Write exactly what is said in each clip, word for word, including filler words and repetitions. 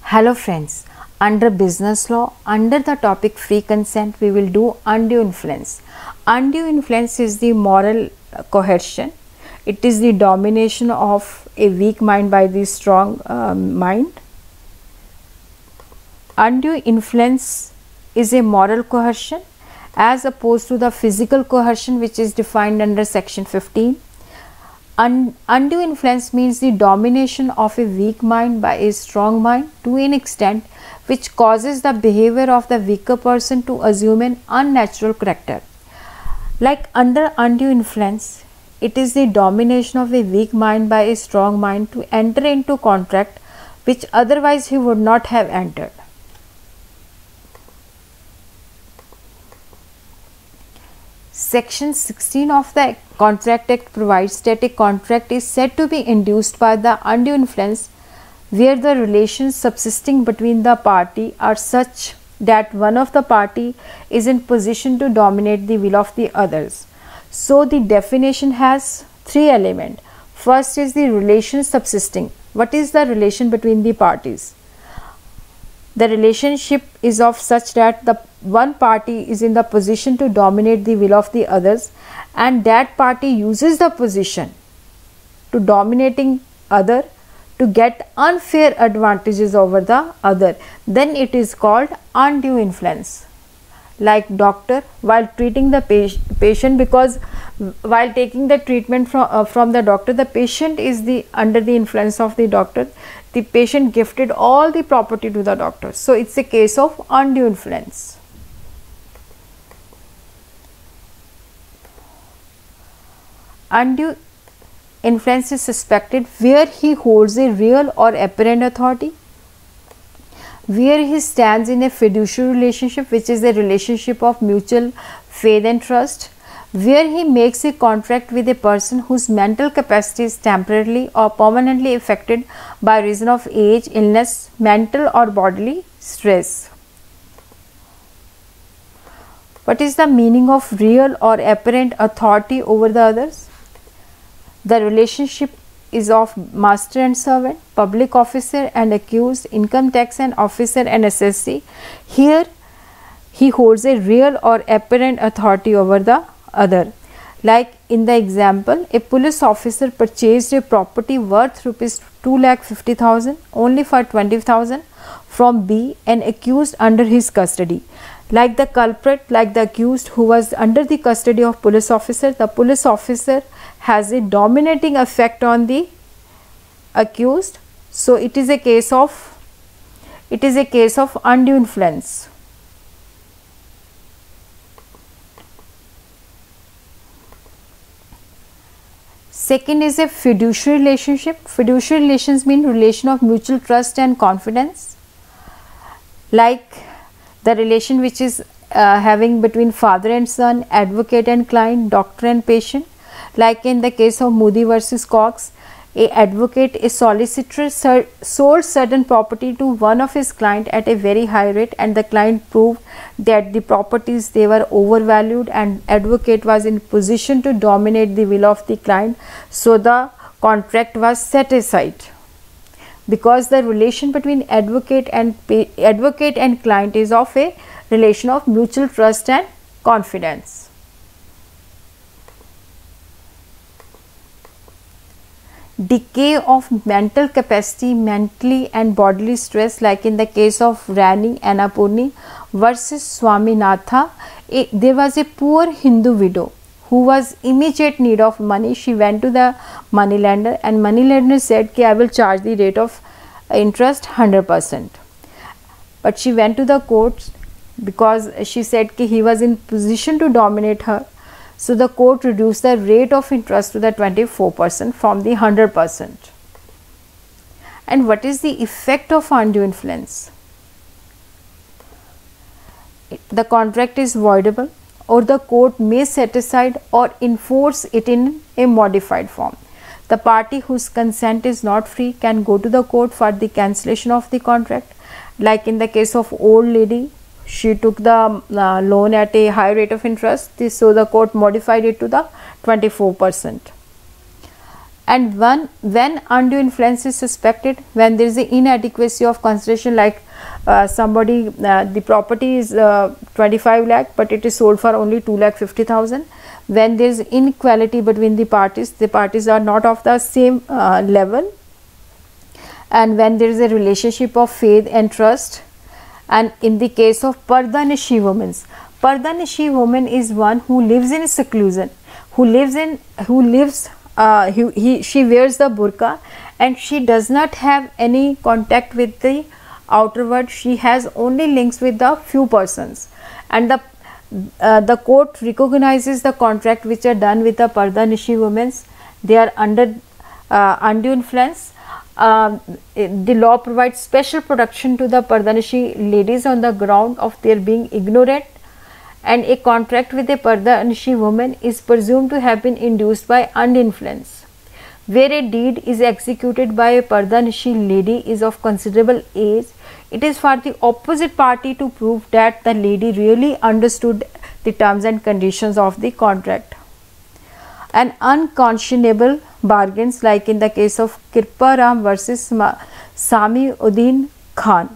Hello friends, under business law, under the topic free consent, we will do undue influence. Undue influence is the moral coercion. It is the domination of a weak mind by the strong uh, mind. Undue influence is a moral coercion as opposed to the physical coercion which is defined under section fifteen. Un undue influence means the domination of a weak mind by a strong mind to an extent which causes the behavior of the weaker person to assume an unnatural character. Like under undue influence, it is the domination of a weak mind by a strong mind to enter into contract which otherwise he would not have entered. Section sixteen of the Contract Act provides that a contract is said to be induced by the undue influence where the relations subsisting between the party are such that one of the party is in position to dominate the will of the others. So the definition has three elements. First is the relation subsisting. What is the relation between the parties? The relationship is of such that the one party is in the position to dominate the will of the others, and that party uses the position to dominating other to get unfair advantages over the other. Then it is called undue influence. Like doctor while treating the patient, because while taking the treatment from uh, from the doctor, the patient is the under the influence of the doctor. The patient gifted all the property to the doctor. So it's a case of undue influence. Undue influence is suspected where he holds a real or apparent authority, where he stands in a fiduciary relationship, which is a relationship of mutual faith and trust, where he makes a contract with a person whose mental capacity is temporarily or permanently affected by reason of age, illness, mental or bodily stress. What is the meaning of real or apparent authority over the others? The relationship is of master and servant, public officer and accused, income tax and officer and assessee. Here he holds a real or apparent authority over the other. Like in the example, a police officer purchased a property worth rupees two lakh fifty thousand only for twenty thousand from B, an accused under his custody. Like the culprit, like the accused who was under the custody of police officer, the police officer has a dominating effect on the accused. So it is a case of it is a case of undue influence. Second is a fiduciary relationship. Fiduciary relations mean relation of mutual trust and confidence, like the relation which is uh, having between father and son, advocate and client, doctor and patient. Like in the case of Moody versus Cox, a advocate, a solicitor sold certain property to one of his client at a very high rate, and the client proved that the properties they were overvalued, and advocate was in position to dominate the will of the client. So the contract was set aside because the relation between advocate and advocate and client is of a relation of mutual trust and confidence. Decay of mental capacity, mentally and bodily stress, like in the case of Rani Annapurni versus Swaminatha. A, there was a poor Hindu widow who was immediate need of money. She went to the moneylender, and moneylender said, "I will charge the rate of interest one hundred percent." But she went to the court because she said that he was in position to dominate her. So the court reduced the rate of interest to the twenty-four percent from the one hundred percent. And what is the effect of undue influence? The contract is voidable, or the court may set aside or enforce it in a modified form. The party whose consent is not free can go to the court for the cancellation of the contract. Like in the case of old lady, she took the uh, loan at a high rate of interest, this, so the court modified it to the twenty-four percent. And one, when undue influence is suspected, when there is an inadequacy of consideration, like uh, somebody uh, the property is uh, twenty-five lakh but it is sold for only two lakh fifty thousand. When there is inequality between the parties, the parties are not of the same uh, level, and when there is a relationship of faith and trust. And in the case of Pardanishi women, Pardanishi woman is one who lives in seclusion, who lives in who lives uh, he, he she wears the burqa and she does not have any contact with the outer world. She has only links with the few persons, and the uh, the court recognizes the contract which are done with the Pardanishi women. They are under uh, undue influence. Uh, the law provides special protection to the Pardanishi ladies on the ground of their being ignorant, and a contract with a Pardanishi woman is presumed to have been induced by undue influence. Where a deed is executed by a Pardanishi lady is of considerable age, it is for the opposite party to prove that the lady really understood the terms and conditions of the contract. An unconscionable bargains, like in the case of Kirpa Ram versus Sami Uddin Khan.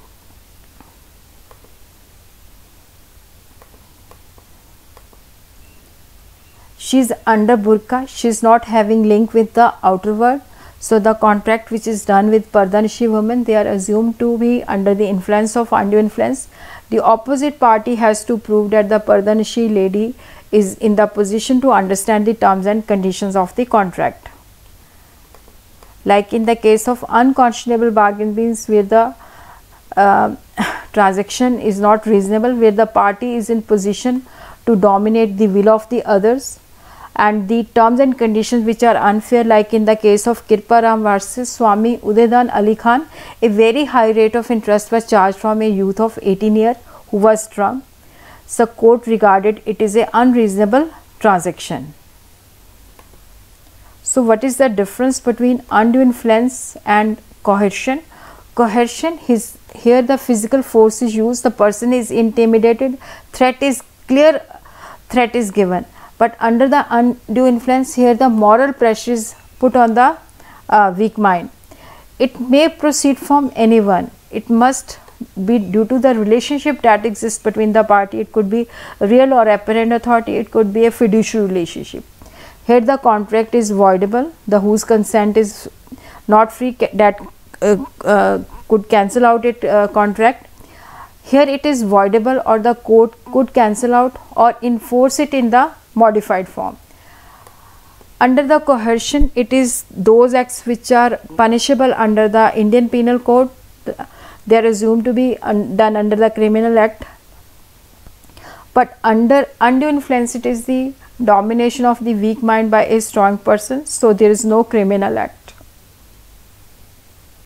She is under burqa, she is not having link with the outer world. So the contract which is done with Pardanishi women, they are assumed to be under the influence of undue influence. The opposite party has to prove that the Pardanishi lady is in the position to understand the terms and conditions of the contract. Like in the case of unconscionable bargain, means where the uh, transaction is not reasonable, where the party is in position to dominate the will of the others, and the terms and conditions which are unfair, like in the case of Kirpa Ram versus Swami Udedan Ali Khan, a very high rate of interest was charged from a youth of eighteen years who was drunk. So court regarded it is a unreasonable transaction. So what is the difference between undue influence and coercion? Coercion is here the physical force is used, the person is intimidated, threat is clear, threat is given. But under the undue influence, here the moral pressure is put on the uh, weak mind. It may proceed from anyone. It must be due to the relationship that exists between the party. It could be real or apparent authority. It could be a fiduciary relationship. Here the contract is voidable. The whose consent is not free, that uh, uh, could cancel out it uh, contract. Here it is voidable, or the court could cancel out or enforce it in the modified form. Under the coercion, it is those acts which are punishable under the Indian Penal Code. They are assumed to be un done under the Criminal Act. But under undue influence, it is the domination of the weak mind by a strong person. So there is no criminal act.